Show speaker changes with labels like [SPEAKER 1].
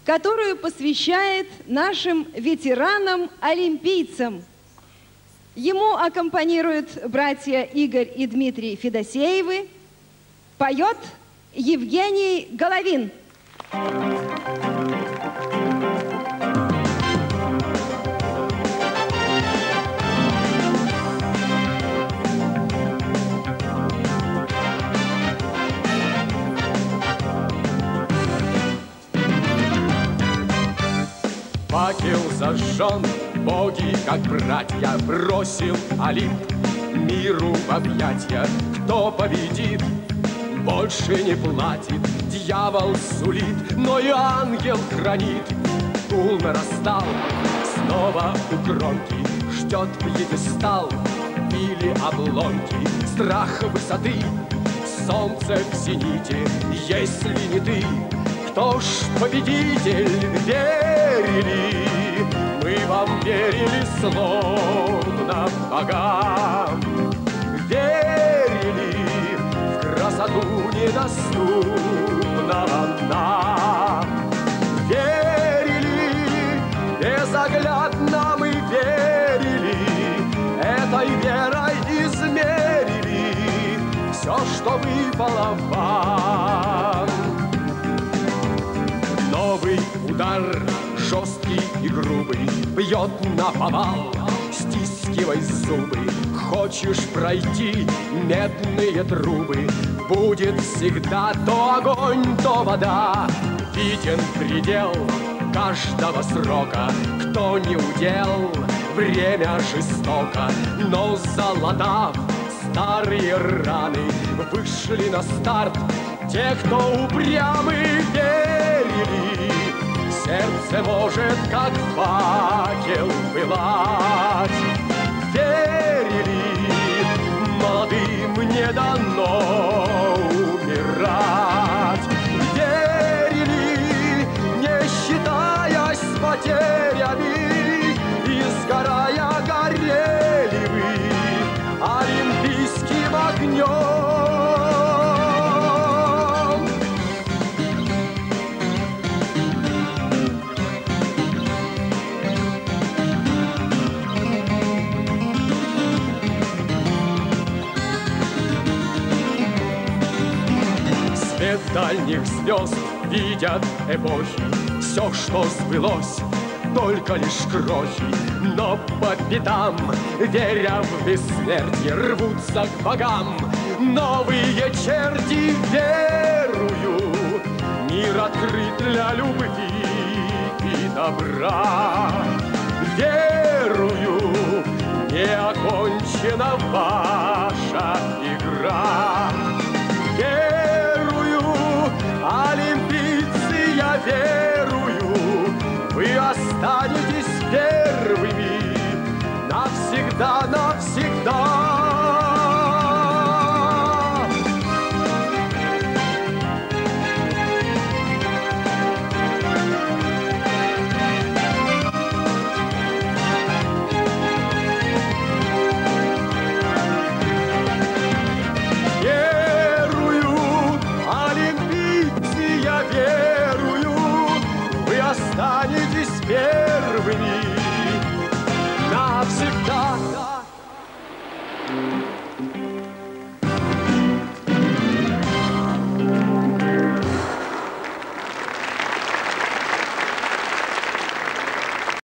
[SPEAKER 1] которую посвящает нашим ветеранам-олимпийцам. Ему аккомпанируют братья Игорь и Дмитрий Федосеевы. Поет Евгений Головин.
[SPEAKER 2] Факел зажжен, боги, как братья, бросил Олимп миру в объятья. Кто победит, больше не платит, дьявол сулит, но и ангел хранит. Гул нарастал, снова у кромки, ждет пьедестал или обломки. Страх высоты, солнце в зените, если не ты, кто ж победитель? Верили, мы вам верили, словно богам. Верили в красоту недоступного нам. Верили, безоглядно мы верили, этой верой измерили все, что выпало вам. Новый удар, жесткий и грубый, бьет наповал, стискивай зубы. Хочешь пройти медные трубы, будет всегда то огонь, то вода. Виден предел каждого срока, кто не удел, время жестоко. Но залатав старые раны, вышли на старт те, кто упрямы. Верили, сердце может, как факел, пылать. Верили, молодым не дано умирать. Верили, не считаясь с потерями, и сгорая горели вы олимпийским огнем. Свет дальних звезд видят эпохи, все, что сбылось, только лишь крохи. Но по пятам, веря в бессмертие, рвутся к богам новые черти. Верую, мир открыт для любви и добра. Верую, не окончена ваша игра. Верую, олимпийцы, я верую, вы останетесь первыми навсегда, навсегда. Останетесь первыми.